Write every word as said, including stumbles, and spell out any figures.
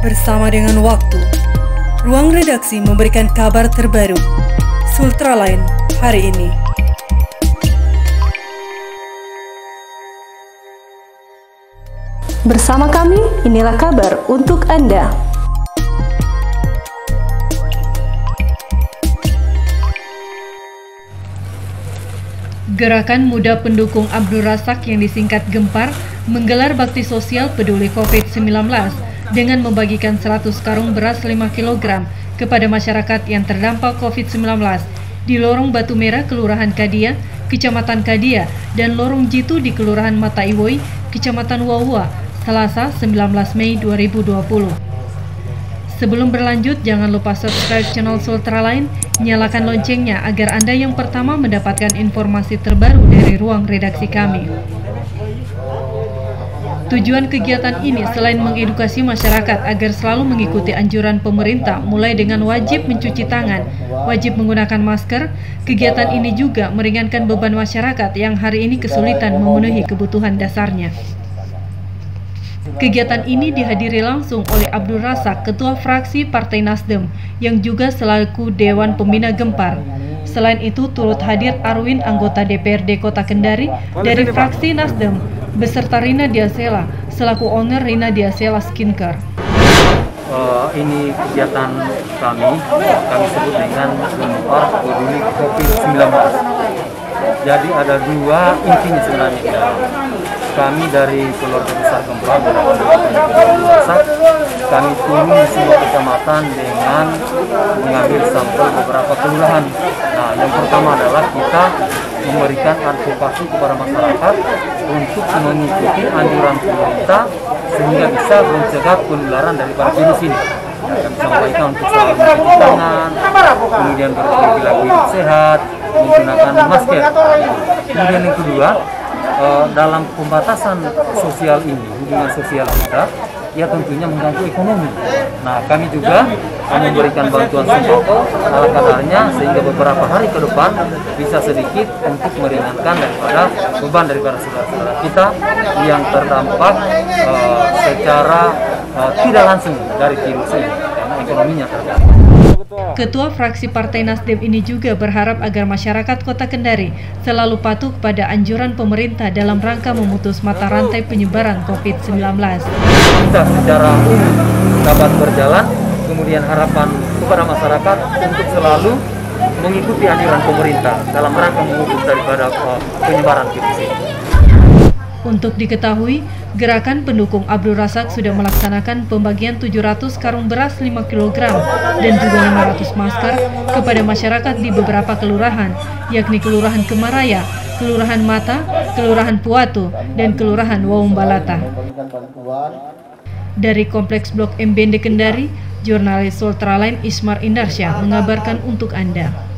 Bersama dengan waktu, ruang redaksi memberikan kabar terbaru. Sultraline hari ini. Bersama kami, inilah kabar untuk Anda. Gerakan Muda Pendukung Abdul Razak yang disingkat Gempar menggelar bakti sosial peduli covid sembilan belas dengan membagikan seratus karung beras lima kilogram kepada masyarakat yang terdampak covid sembilan belas di Lorong Batu Merah, Kelurahan Kadia, Kecamatan Kadia, dan Lorong Jitu di Kelurahan Mata Iwoi, Kecamatan Wawua, Selasa sembilan belas Mei dua ribu dua puluh. Sebelum berlanjut, jangan lupa subscribe channel Sultraline, nyalakan loncengnya agar Anda yang pertama mendapatkan informasi terbaru dari ruang redaksi kami. Tujuan kegiatan ini selain mengedukasi masyarakat agar selalu mengikuti anjuran pemerintah mulai dengan wajib mencuci tangan, wajib menggunakan masker, kegiatan ini juga meringankan beban masyarakat yang hari ini kesulitan memenuhi kebutuhan dasarnya. Kegiatan ini dihadiri langsung oleh Abdul Razak, Ketua Fraksi Partai Nasdem, yang juga selaku Dewan Pembina Gempar. Selain itu turut hadir Arwin, anggota D P R D Kota Kendari dari fraksi Nasdem, beserta Rina Diasela, selaku owner Rina Diasela Skincare. Uh, ini kegiatan kami, kami sebut dengan Gempar peduli covid sembilan belas. Jadi ada dua intinya sebenarnya. Kami dari keluarga besar Gempar, kami turun di semua kecamatan dengan mengambil sampel beberapa kelurahan. Nah, yang pertama adalah kita memberikan advokasi kepada masyarakat untuk mengikuti anjuran pemerintah sehingga bisa mencegah penularan daripada virus ini. Kami sampaikan untuk selalu mencuci tangan, kemudian berperilaku hidup sehat, menggunakan masker. Kemudian yang kedua, Uh, dalam pembatasan sosial ini, hubungan sosial kita, ya tentunya mengganggu ekonomi. Nah, kami juga memberikan bantuan sembako ala kadarnya sehingga beberapa hari ke depan bisa sedikit untuk meringankan daripada beban daripada saudara-saudara kita yang terdampak uh, secara uh, tidak langsung dari virus ini karena ekonominya terdampak. Ketua Fraksi Partai Nasdem ini juga berharap agar masyarakat Kota Kendari selalu patuh pada anjuran pemerintah dalam rangka memutus mata rantai penyebaran covid sembilan belas. Kita secara umum dapat berjalan, kemudian harapan kepada masyarakat untuk selalu mengikuti anjuran pemerintah dalam rangka memutus daripada penyebaran virus ini. Untuk diketahui, Gerakan Pendukung Abdul Razak sudah melaksanakan pembagian tujuh ratus karung beras lima kilogram dan juga lima ratus masker kepada masyarakat di beberapa kelurahan, yakni Kelurahan Kemaraya, Kelurahan Mata, Kelurahan Puatu, dan Kelurahan Wawumbalata. Dari Kompleks Blok M Bende Kendari, jurnalis Sultraline Ismar Indarsyah mengabarkan untuk Anda.